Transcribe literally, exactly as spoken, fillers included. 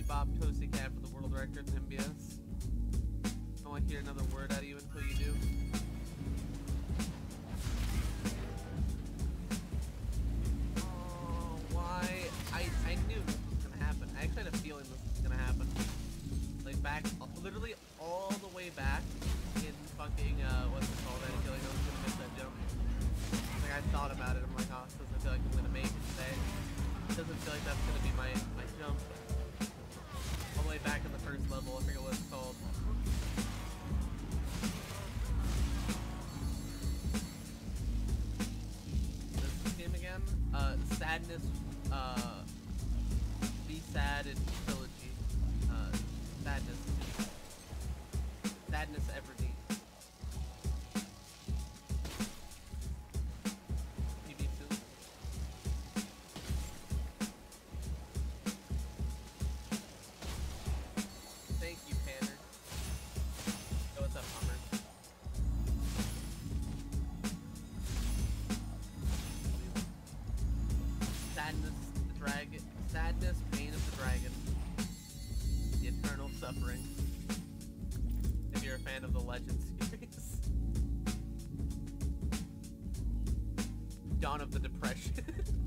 Bob Toasty Cat for the world record in M B S. I want to hear another word out of you until you do. Oh, why? I, I knew this was going to happen. I actually had a feeling this was going to happen. Like, back, literally all the way back in fucking, uh, what's it called? I had a feeling I was going to miss that jump. Like, I thought about it. I'm like, oh, this doesn't feel like I'm going to make it today. It doesn't feel like that's going to be my, my jump. All the way back in the first level. I forget what it's called. This game again? Uh, Sadness, uh, Be Sad and Trilogy. Uh, Sadness. Sadness Everdeep. Sadness, the dragon. Sadness, pain of the dragon. The eternal suffering. If you're a fan of the Legends series. Dawn of the Depression.